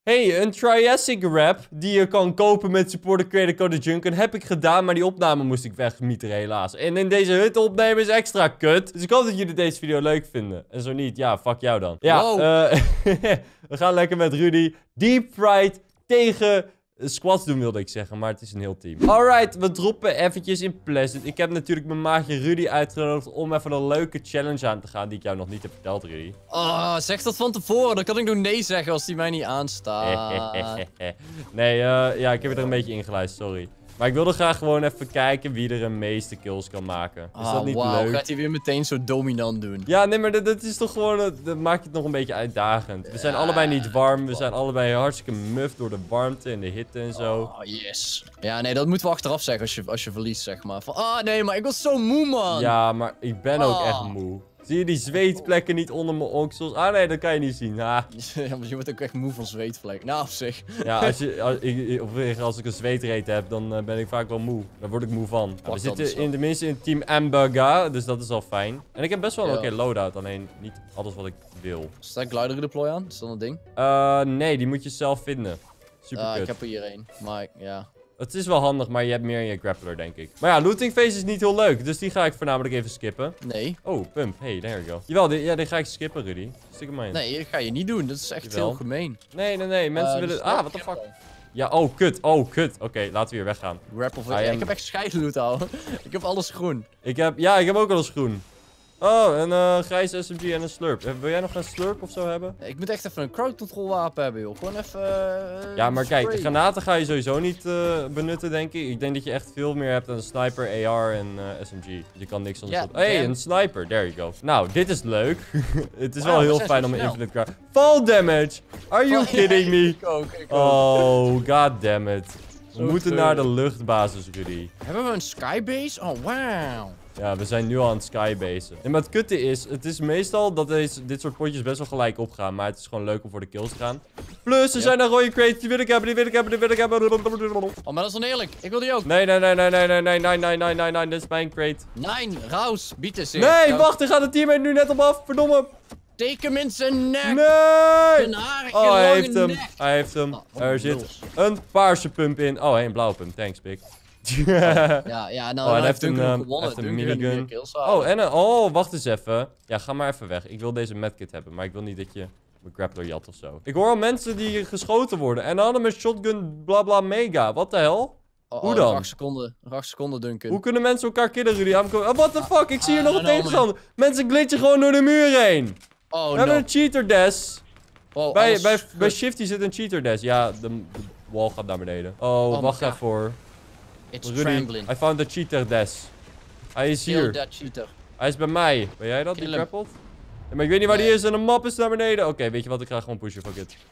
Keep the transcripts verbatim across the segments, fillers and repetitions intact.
Hey, een Triassic wrap die je kan kopen met supporter creator code Junken heb ik gedaan, maar die opname moest ik wegmieteren helaas. En in deze hut opnemen is extra kut. Dus ik hoop dat jullie deze video leuk vinden. En zo niet, ja, fuck jou dan. Ja, wow. uh, we gaan lekker met Rudy deep fried tegen squads doen, wilde ik zeggen, maar het is een heel team. Alright, we droppen eventjes in Pleasant. Ik heb natuurlijk mijn maatje Rudy uitgenodigd om even een leuke challenge aan te gaan die ik jou nog niet heb verteld, Rudy. Oh, zeg dat van tevoren. Dan kan ik nog nee zeggen als die mij niet aanstaat. Nee, uh, ja, ik heb er een beetje ingeluisterd, sorry. Maar ik wilde graag gewoon even kijken wie er de meeste kills kan maken. Is oh, dat niet wow. leuk? Gaat hij weer meteen zo dominant doen? Ja, nee, maar dat, dat is toch gewoon... Dat maakt het nog een beetje uitdagend. We zijn ja, allebei niet warm. We zijn allebei hartstikke muf door de warmte en de hitte en zo. Oh, yes. Ja, nee, dat moeten we achteraf zeggen als je, als je verliest, zeg maar. Van, ah, nee, maar ik was zo moe, man. Ja, maar ik ben ook oh. echt moe. Zie je die zweetplekken niet onder mijn oksels? Ah nee, dat kan je niet zien. Ah. Ja, maar je wordt ook echt moe van zweetvlek. Nou, op zich. Ja, als, je, als, ik, of als ik een zweetreet heb, dan uh, ben ik vaak wel moe. Daar word ik moe van. Ja, we zitten in, tenminste in team Amberga, dus dat is al fijn. En ik heb best wel een oké okay loadout, alleen niet alles wat ik wil. Staat glider deploy aan? Is dat een ding? Uh, nee, die moet je zelf vinden. Super uh, kut. Ik heb er hier één, maar ja. Het is wel handig, maar je hebt meer in je grappler, denk ik. Maar ja, looting phase is niet heel leuk, dus die ga ik voornamelijk even skippen. Nee. Oh, pump. Hey, there you go. Jawel, die, ja, die ga ik skippen, Rudy. Stik hem maar in. Nee, dat ga je niet doen. Dat is echt Jawel. heel gemeen. Nee, nee, nee. Mensen uh, willen... dus Ah, what the fuck? Ja, oh, kut. Oh, kut. Oké, okay, laten we weer weggaan. Rap of... Ja, am... Ik heb echt scheidloot, al. Ik heb alles groen. Ik heb... Ja, ik heb ook alles groen. Oh, een uh, grijze S M G en een slurp. Wil jij nog een slurp of zo hebben? Ik moet echt even een crowd control wapen hebben, joh. Gewoon even... Uh, ja, maar spray. kijk, de granaten ga je sowieso niet uh, benutten, denk ik. Ik denk dat je echt veel meer hebt dan een sniper, A R en uh, S M G. Je kan niks anders... Hé, hey, een sniper. There you go. Nou, dit is leuk. Het is wow, wel heel fijn om een infinite crowd... Fall damage! Are you kidding me? ik ook, ik ook. Oh, god damn it. We Zo moeten treurig. naar de luchtbasis, Rudy. Hebben we een skybase? Oh, wauw. Ja, we zijn nu al aan het skybasen. En wat het kutte is, het is meestal dat deze, dit soort potjes best wel gelijk opgaan. Maar het is gewoon leuk om voor de kills te gaan. Plus, er ja. zijn er rode crates. Die wil ik hebben, die wil ik hebben, die wil ik hebben. Oh, maar dat is oneerlijk. Ik wil die ook. Nee, nee, nee, nee, nee, nee, nee, nee, nee, nee, nee, nee. Dit is mijn crate. Nee, Raus, bied eens. Nee, ja. wacht, er gaat een teammate nu net op af. Verdomme. Steek hem in zijn nek. Nee. Zijn harige, oh, hij heeft hem. Nek. Hij heeft hem. Oh, er zit los. een paarse pump in. Oh, hey, een blauwe pump. Thanks, Pik. ja, ja, nou, oh, en hij heeft een, uh, gewonnen. heeft een minigun. Oh, en een, oh, wacht eens even. Ja, ga maar even weg. Ik wil deze medkit hebben, maar ik wil niet dat je mijn grappler jat of zo. Ik hoor al mensen die geschoten worden. En dan hadden met shotgun blabla mega. Wat de hel? Oh, Hoe oh, dan? acht seconden, acht seconden Duncan. Hoe kunnen mensen elkaar killen, Rudy? Oh, what the fuck? Ik zie hier nog een tegenstander. Mensen glitchen gewoon door de muur heen. Oh, We hebben no. een cheater dash. Oh, bij, bij, bij Shifty zit een cheater dash. Ja, de, de wall gaat naar beneden. Oh, oh wacht even voor. It's Rudy, trembling. I found the cheater dash. Hij is hier. Kill that cheater. Hij is bij mij. Ben jij dat? Kill die him. grappelt? Ja, maar ik weet niet waar nee. die is en de map is naar beneden. Oké, okay, weet je wat? Ik ga gewoon pushen. Fuck it.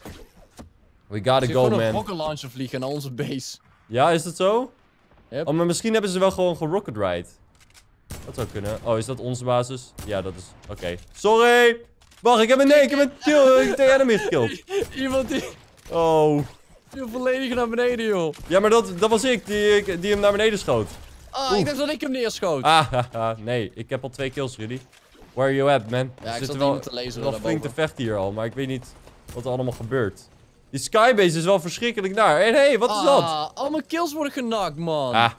We gotta go, man. Ik een rocket launcher vliegen naar onze base. Ja, is dat zo? Yep. Oh, maar misschien hebben ze wel gewoon gerocket ride. Dat zou kunnen. Oh, is dat onze basis? Ja, dat is... Oké. Okay. Sorry! Wacht, ik heb een... Nee, ik heb een kill. Ik heb de enemy gekilld. Iemand die... Oh. Die volledig naar beneden, joh. Ja, maar dat, dat was ik die, die hem naar beneden schoot. Ah, Oef. Ik dacht dat ik hem neerschoot. Ah, haha, nee. Ik heb al twee kills, Rudy. Where are you at, man? Ja, ik zat wel, te lezen. wel flink te vechten hier al, maar ik weet niet wat er allemaal gebeurt. Die skybase is wel verschrikkelijk naar. En hé, hey, wat is ah, dat? Al mijn kills worden genakt, man. Ah,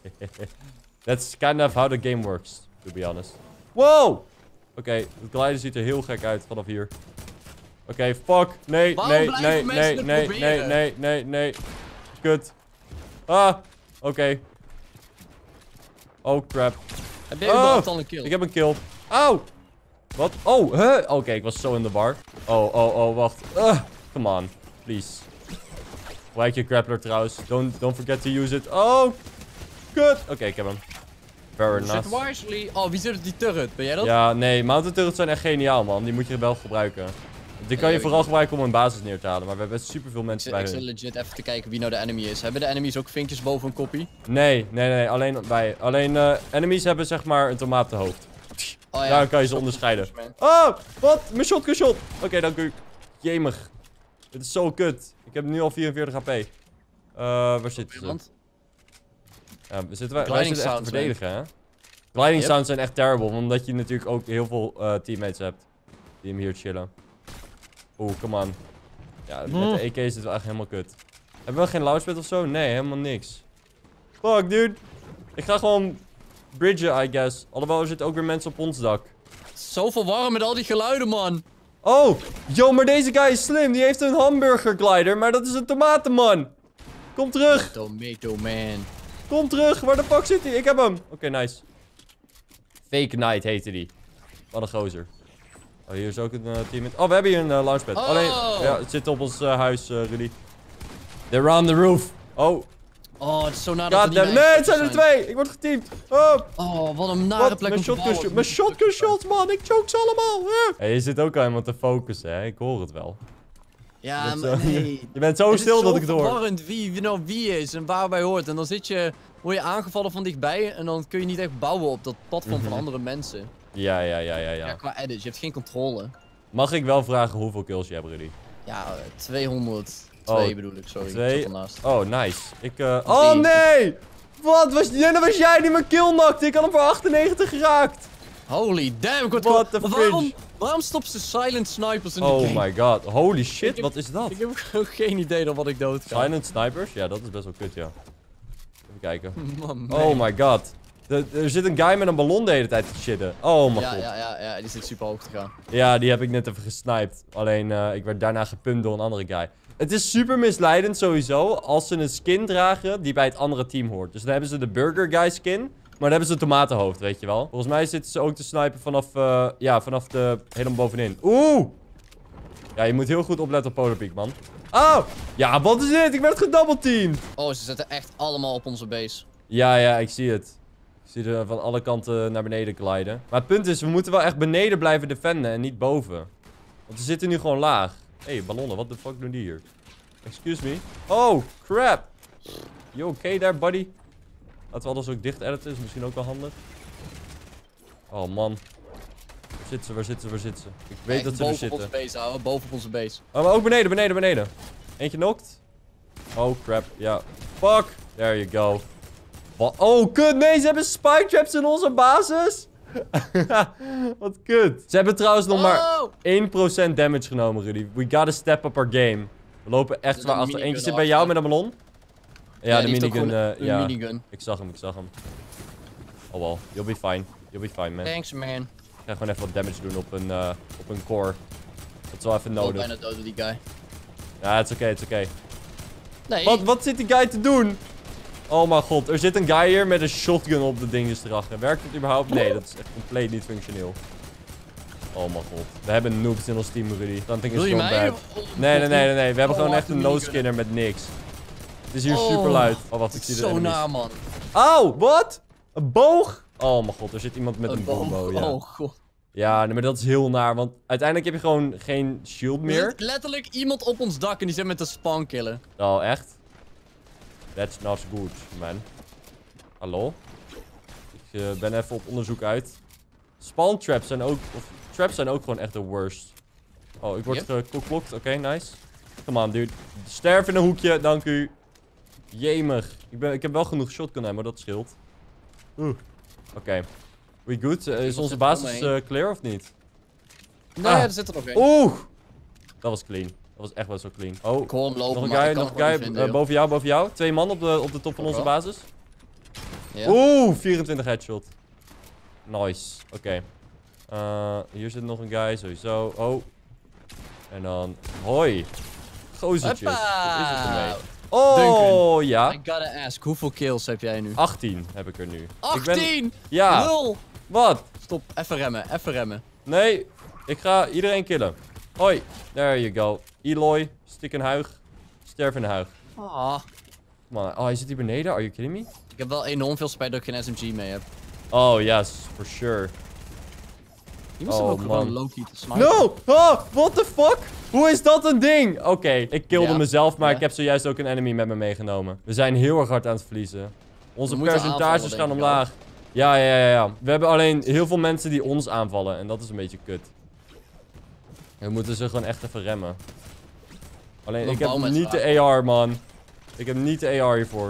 that's kind of how the game works, to be honest. Wow! Oké, okay, het glijden ziet er heel gek uit vanaf hier. Oké, okay, fuck. Nee, Waarom nee, nee, nee, nee, nee, nee, nee, nee. Kut. Ah, oké. Okay. Oh, crap. Heb jij überhaupt al een kill? Ik heb een kill. Auw! Wat? Oh, huh? Oké, okay, ik was zo in de bar. Oh, oh, oh, wacht. Uh, come on. Please. Gebruik je grappler trouwens. Don't, don't forget to use it. Oh! Kut! Oké, okay, ik heb hem. Very nice. Zit wisely. Oh, wie zit op die turret? Ben jij dat? Ja, nee. Mountain turrets zijn echt geniaal, man. Die moet je wel gebruiken. Die kan je vooral gebruiken om een basis neer te halen. Maar we hebben superveel mensen bij hun. Ik zit legit even te kijken wie nou de enemy is. Hebben de enemies ook vinkjes boven een koppie? Nee, nee, nee. Alleen wij. Alleen uh, enemies hebben zeg maar een tomatenhoofd. Oh, ja. Daar kan je ze onderscheiden. Oh, wat? Mijn shotgun shot. Oké, okay, dank u. Jemig. Dit is zo kut. Ik heb nu al vierenveertig H P. Uh, waar zitten ze? Ja, we zitten, wij, wij zitten echt te verdedigen, hè? Gliding yep. sounds zijn echt terrible. Omdat je natuurlijk ook heel veel uh, teammates hebt. Die hem hier chillen. Oeh, come on. Ja, met de E K is het wel echt helemaal kut. Hebben we geen launchpad of zo? Nee, helemaal niks. Fuck, dude. Ik ga gewoon bridgen, I guess. Alhoewel, er zitten ook weer mensen op ons dak. Zoveel warm met al die geluiden, man. Oh, yo, maar deze guy is slim. Die heeft een hamburger glider, maar dat is een tomatenman. Kom terug. Tomato man. Kom terug. Waar de fuck zit hij? Ik heb hem. Oké, okay, nice. Fake Knight heette die. Wat een gozer. Oh, hier is ook een uh, team. Oh, we hebben hier een uh, launchpad. Oh. Alleen, ja, het zit op ons uh, huis, uh, Rudy. They're on the roof. Oh. Oh, het is zo na dat God damn. Nee, het zijn er twee. Ik word geteamd. Oh. Oh, wat een nare Wat? plek Mijn om te bouwen. shotgun, mijn shotgun shots, man. Ik choke ze allemaal. Huh? Hey, je zit ook al helemaal te focussen, hè. Ik hoor het wel. Ja, je maar zo, nee. Je bent zo het stil is zo dat ik het hoor. verwarrend wie, wie nou wie is en waarbij hoort. En dan zit je, word je aangevallen van dichtbij en dan kun je niet echt bouwen op dat platform Mhm. van andere mensen. Ja, ja, ja, ja, Ja, ja. qua edit, je hebt geen controle. Mag ik wel vragen hoeveel kills je hebt, Rudy? Ja, uh, tweehonderdtwee Oh, bedoel ik, sorry. twee? Ik zat ernaast. Oh, nice. Ik, uh... Oh, nee! Wat? Was... Nee, dat was jij die mijn kill nakte. Ik had hem voor achtennegentig geraakt. Holy damn, ik word What gewoon- the maar waarom, fridge? waarom stopt ze silent snipers in die Oh game? my god. Holy shit, Ik heb- wat is dat? Ik heb ook geen idee dan wat ik dood ga. Silent snipers? Ja, dat is best wel kut, ja. Even kijken. Man, Oh my god. De, er zit een guy met een ballon de hele tijd te shitten. Oh mijn ja, god. ja, ja, ja, die zit super hoog te gaan. Ja, die heb ik net even gesniped. Alleen, uh, ik werd daarna gepumpt door een andere guy. Het is super misleidend sowieso als ze een skin dragen die bij het andere team hoort. Dus dan hebben ze de Burger Guy skin, maar dan hebben ze een tomatenhoofd, weet je wel. Volgens mij zitten ze ook te snipen vanaf, uh, ja, vanaf de, helemaal bovenin. Oeh! Ja, je moet heel goed opletten op Polar Peak, man. Oh! Ja, wat is dit? Ik werd gedoubleteamed! Oh, ze zitten echt allemaal op onze base. Ja, ja, ik zie het. Ik zie er van alle kanten naar beneden gliden. Maar het punt is, we moeten wel echt beneden blijven defenden en niet boven. Want we zitten nu gewoon laag. Hé, hey, ballonnen, wat de fuck doen die hier? Excuse me. Oh, crap. You okay there, buddy? Laten we alles ook dicht editen, is misschien ook wel handig. Oh, man. Waar zitten ze, waar zitten ze, waar zitten ze? Ik weet Echt dat ze er boven zitten. op onze base houden, boven op onze base. Oh, maar ook beneden, beneden, beneden. Eentje knokt. Oh, crap. Ja. Fuck. There you go. Wat? Oh, kut. Nee, ze hebben spike traps in onze basis. Wat kut. Ze hebben trouwens nog maar Oh! één procent damage genomen, Rudy. We gotta step up our game. We lopen echt Er zwaar een achter. Eentje minigun zit bij jou achter. met een ballon. Ja, de die heeft ook minigun. gewoon eh, een ja, minigun. ik zag hem, ik zag hem. Oh wel, you'll be fine. You'll be fine, man. Thanks, man. Ik ga gewoon even wat damage doen op een, uh, op een core. Dat is wel even Ik ben nodig. bijna dood door die guy. Ja, het is oké, het is oké. Nee. Wat, wat zit die guy te doen? Oh mijn god, er zit een guy hier met een shotgun op de dinges erachter. Werkt het überhaupt? Nee, dat is echt compleet niet functioneel. Oh mijn god. We hebben noobs in ons team, Rudy. Dan think Wil it's je so mij? bad. Nee, nee, nee, nee, nee. We hebben Oh, gewoon wacht, echt een een no-skinner met niks. Het is hier Oh, super luid. Oh, wacht, ik zie de Zo enemies. na, man. Auw, wat? Een boog? Oh mijn god, er zit iemand met een, Een boombow, ja. Oh, god. Ja, nee, maar dat is heel naar, want uiteindelijk heb je gewoon geen shield Er meer. zit letterlijk iemand op ons dak en die zit met de spawn killen. Oh, echt? That's not good, man. Hallo? Ik uh, ben even op onderzoek uit. Spawn traps zijn ook... Of, traps zijn ook gewoon echt de worst. Oh, ik word Yep. geklokt. Oké, okay, nice. Come on, dude. Sterf in een hoekje, dank u. Jemig. Ik, ben, ik heb wel genoeg shotgun ammo, dat scheelt. Oeh. Oké. Okay. We good? Uh, is Wat onze zit er basis omheen? uh, clear of niet? Nee, Ah. er zit er nog één. Oeh! Dat was clean. Dat was echt wel zo clean. Oh, Ik hoor hem lopen, nog een maar guy, ik kan nog een hem guy. gewoon niet vinden, uh, joh. boven jou, boven jou. Twee man op de, op de top van Ook onze wel. basis. Ja. Oeh, vierentwintig headshot. Nice. Oké. Okay. Uh, hier zit nog een guy, sowieso. Oh. En dan... Hoi. Gozertjes. Wat is het ermee? Oh, Duncan. ja. I gotta ask, hoeveel kills heb jij nu? achttien heb ik er nu. Ik achttien! ben... Ja. Nul! Wat? Stop, even remmen, even remmen. Nee. Ik ga iedereen killen. Hoi. There you go. Eloy. Stik een huig. Sterf in de huig. Ah. Man. Oh, hij zit hier beneden? Are you kidding me? Ik heb wel enorm veel spijt dat ik geen S M G mee heb. Oh, yes. For sure. Die moest Oh, ook gewoon man. low-key te snipen. No! Oh, what the fuck? Hoe is dat een ding? Oké, okay, ik kilde Ja, mezelf, maar ja. ik heb zojuist ook een enemy met me meegenomen. We zijn heel erg hard aan het verliezen. Onze We moeten percentages aanvallen, gaan denk ik omlaag. Ja, ja, ja, ja. We hebben alleen heel veel mensen die ons aanvallen. En dat is een beetje kut. We moeten ze gewoon echt even remmen. Alleen, Wat ik heb bouwmensen niet de A R, man. Ik heb niet de A R hiervoor.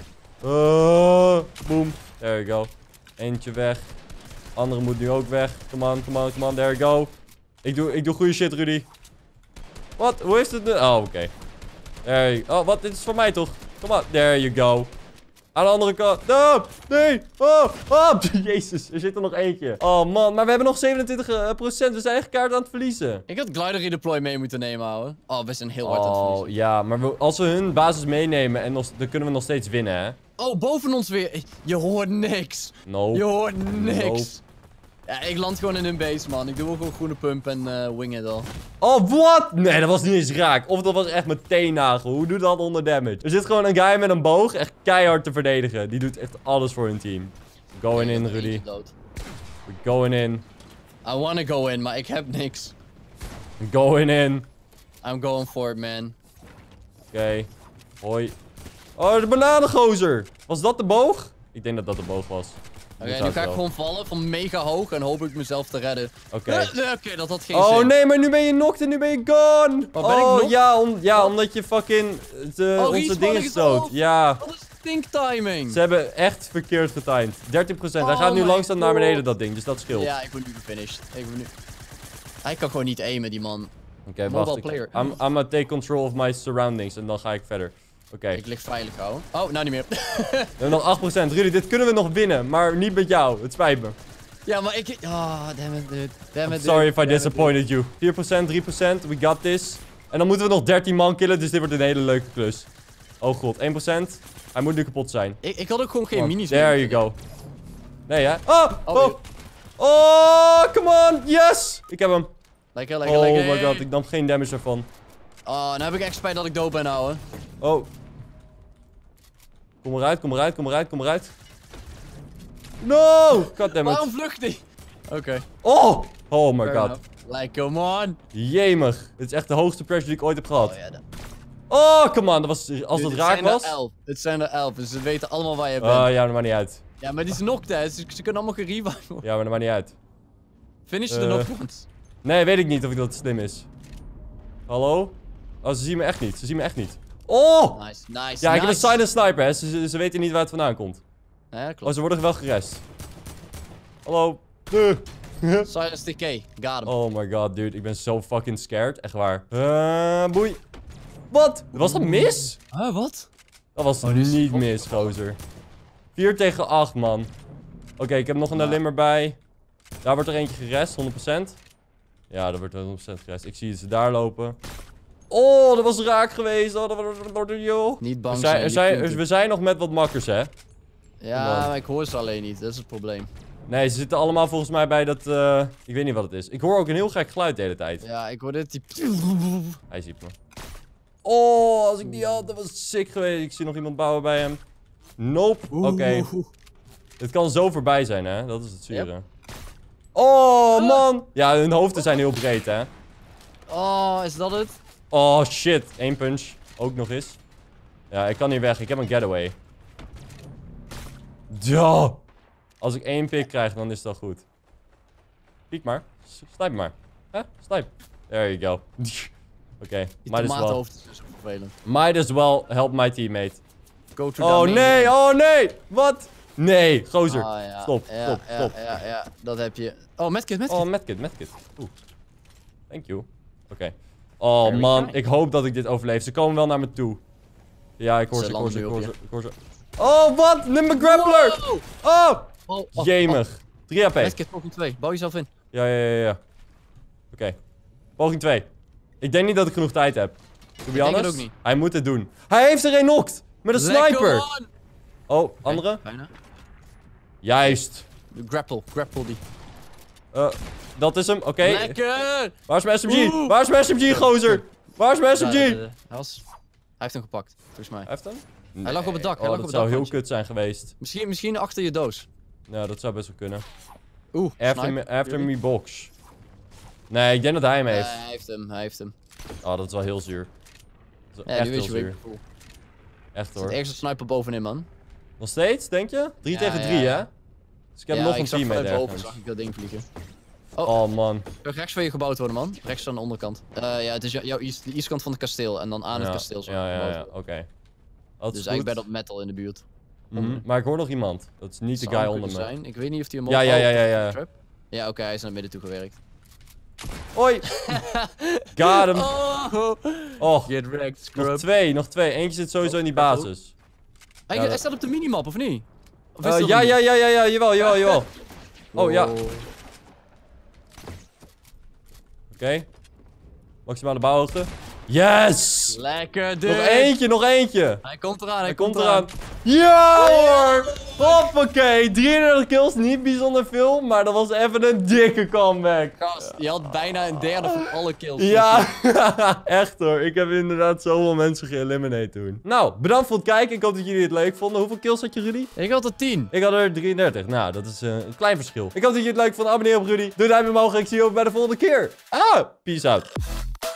Uh, boom. There you go. Eentje weg. Andere moet nu ook weg. Come on, come on, come on. There you go. Ik doe, ik doe goede shit, Rudy. Wat? Hoe is het nu? Oh, oké. Okay. Oh, wat? Dit is voor mij toch? Kom maar. There you go. Aan de andere kant. No! Nee! Oh! Oh! Jezus, er zit er nog eentje. Oh man, maar we hebben nog zevenentwintig procent. We zijn echt kaart aan het verliezen. Ik had Glider Redeploy mee moeten nemen, ouwe. Oh, we zijn heel hard aan het Oh, verliezen. ja, maar we, als we hun basis meenemen, en nog, dan kunnen we nog steeds winnen, hè? Oh, boven ons weer. Je hoort niks. Nope. Je hoort niks. Nope. Ja, ik land gewoon in hun base, man. Ik doe ook gewoon groene pump en uh, wing it al. Oh, wat? Nee, dat was niet eens raak. Of dat was echt met teennagel. Hoe doe dat onder damage? Er zit gewoon een guy met een boog echt keihard te verdedigen. Die doet echt alles voor hun team. Going in, Rudy. We're going in. I wanna go in, maar ik heb niks. Going in. I'm going for it, man. Oké. Okay. Hoi. Oh, de bananengozer. Was dat de boog? Ik denk dat dat de boog was. Oké, okay, nu ga ik gewoon vallen van mega hoog en hoop ik mezelf te redden. Oké. Okay. Uh, Oké, okay, dat had geen oh, zin. Oh nee, maar nu ben je knocked en nu ben je gone. Oh, oh ben ik knocked? ja, om, ja oh. omdat je fucking de, oh, onze dingen stoot. Ja. Wat is stinktiming? Ze hebben echt verkeerd getimed. dertien procent. Oh, Hij gaat nu langzaam God. naar beneden, dat ding. Dus dat scheelt. Ja, ik word nu gefinished. Ik word nu... Hij kan gewoon niet aimen, die man. Oké, okay, wacht. Ik, I'm, I'm gonna take control of my surroundings. En dan ga ik verder. Oké. Okay. Ik lig veilig, ouwe. Oh, nou niet meer. We hebben nog acht procent. Rudy, dit kunnen we nog winnen. Maar niet met jou. Het spijt me. Ja, maar ik... Oh, damn it, dude. Damn it, sorry dude. if I disappointed you. vier procent, drie procent. We got this. En dan moeten we nog dertien man killen. Dus dit wordt een hele leuke klus. Oh god, één procent. Hij moet nu kapot zijn. Ik, ik had ook gewoon geen oh, minis there meer. you go. Nee, hè? Oh, oh. Oh, oh, come on. Yes. Ik heb hem. Lekker, lekker, oh lekker. Oh my god, ik nam geen damage ervan. Oh, nou heb ik echt spijt dat ik dood ben, ouwe. Oh. Kom eruit, kom eruit, kom eruit, kom eruit. No! Goddammit. Waarom vlucht hij? Oké. Okay. Oh! Oh my god. Enough. Like, come on. Jemig. Dit is echt de hoogste pressure die ik ooit heb gehad. Oh, ja, dat... oh come on. Dat was, als Dude, het raak was. Het zijn er elf. Het zijn er elf. Dus ze weten allemaal waar je bent. Oh uh, ja, dat maakt niet uit. Ja, maar die is knocked, hè. Ze, ze kunnen allemaal gereviven. Ja, maar dat maakt niet uit. Finish uh, de knocked ones. Nee, weet ik niet of ik dat slim is. Hallo? Oh, ze zien me echt niet. Ze zien me echt niet. Oh! Nice, nice, Ja, ik nice. heb een silent sniper, hè. Ze, ze, ze weten niet waar het vandaan komt. Ja, klopt. Oh, ze worden wel gerest. Hallo? Uh. Silence decay. Got him. Oh my god, dude. Ik ben zo fucking scared. Echt waar. Uh, boei. Wat? Was dat mis? Huh, wat? Dat was oh, niet mis, gozer. vier tegen acht, man. Oké, okay, ik heb nog een ja. limmer bij. Daar wordt er eentje gerest, honderd procent. Ja, daar wordt er honderd procent gerest. Ik zie ze daar lopen. Oh, dat was raak geweest. Oh, dat was joh. Niet bang we zijn. Er zijn. zijn we zijn nog met wat makkers, hè? Ja, maar ik hoor ze alleen niet. Dat is het probleem. Nee, ze zitten allemaal volgens mij bij dat... Uh, ik weet niet wat het is. Ik hoor ook een heel gek geluid de hele tijd. Ja, ik hoor dit. Die... Hij ziet me. Oh, als ik die had, dat was sick geweest. Ik zie nog iemand bouwen bij hem. Nope. Oké. Okay. Het kan zo voorbij zijn, hè? Dat is het zure. Yep. Oh, man. Ja, hun hoofden zijn heel breed, hè? Oh, is dat het? Oh, shit. Eén punch. Ook nog eens. Ja, ik kan hier weg. Ik heb een getaway. Ja. Als ik één pick krijg, dan is dat goed. Piek maar. Snipe maar. Hè? Snipe. There you go. Oké. Okay. Might as well. Is zo vervelend. Might as well help my teammate. Go to oh nee, oh nee. Wat? Nee, gozer. Ah, ja. Stop, ja, stop, ja, stop. Ja, ja, dat heb je. Oh, medkit, medkit. Oh, medkit, medkit. Oeh. Thank you. Oké. Okay. Oh Very man, kind. Ik hoop dat ik dit overleef. Ze komen wel naar me toe. Ja, ik hoor ze, ik hoor ze, ik hoor ze, ik hoor ze. Oh, wat? Nummer grappler! Wow. Oh! Oh, oh! Jemig. Oh. drie H P. Medkit, poging twee. Bouw jezelf in. Ja, ja, ja, ja. Oké. Okay. Poging twee. Ik denk niet dat ik genoeg tijd heb. To be honest, ook niet. Hij moet het doen. Hij heeft er een knokt! Met een Lekker sniper! Man. Oh, andere? Okay, bijna. Juist. De grapple, grapple die. Uh, dat is hem, oké. Okay. Lekker! Waar is mijn S M G? Oeh. Waar is mijn S M G, gozer? Waar is mijn S M G? Ja, de, de, de. Hij, was... hij heeft hem gepakt, volgens mij. Hij heeft hem? Nee. Hij lag op het dak. Hij oh, lag dat op het zou dak, heel kut zijn geweest. Misschien, misschien achter je doos. Ja, dat zou best wel kunnen. Oeh, After, me, after me box. Nee, ik denk dat hij hem heeft. Uh, hij heeft hem, hij heeft hem. Oh, dat is wel heel zuur. Dat is ja, echt nu heel weet je zuur. cool. Echt hoor. Er zit ergens een sniper bovenin, man. Nog steeds, denk je? drie ja, tegen drie, ja, ja. hè? Dus ik heb ja, nog ik een teammate ergens. boven zag ik dat ding vliegen. Oh, oh man. Rechts van je gebouwd worden, man. Rechts aan de onderkant. Uh, ja, het is jouw east, de eastkant van het kasteel. En dan aan ja, het kasteel zo. Ja, ja, ja, oké. Okay. Dus eigenlijk bij dat metal in de buurt. Mm -hmm. Maar ik hoor nog iemand. Dat is niet de guy onder me. Zijn. Ik weet niet of hij hem ja, ja, ja, ja, ja. Ja, oké, okay, hij is naar het midden toe gewerkt. Hoi. Got hem. Oh. Oh, Get wrecked, scrub. nog twee, nog twee. Eentje zit sowieso in die basis. Hij, Ja, hij dat- staat op de minimap, of niet? Of is Uh, dat ja, hem ja, niet? ja, ja, ja, jawel, jawel, jawel. Oh, ja. Oké. Okay. Maximale bouwhoogte. Yes! Lekker, dude. Nog eentje, nog eentje. Hij komt eraan, hij, Hij komt, komt eraan. Ja hoor! Hoppakee, drieëndertig kills, niet bijzonder veel, maar dat was even een dikke comeback. Gast, je had bijna een derde van alle kills. Ja, echt hoor. Ik heb inderdaad zoveel mensen geëliminate toen. Nou, bedankt voor het kijken. Ik hoop dat jullie het leuk vonden. Hoeveel kills had je, Rudy? Ik had er tien. Ik had er drieëndertig. Nou, dat is uh, een klein verschil. Ik hoop dat jullie het leuk vonden. Abonneer op Rudy. Doe duimpje omhoog en ik zie je ook bij de volgende keer. Ah, peace out.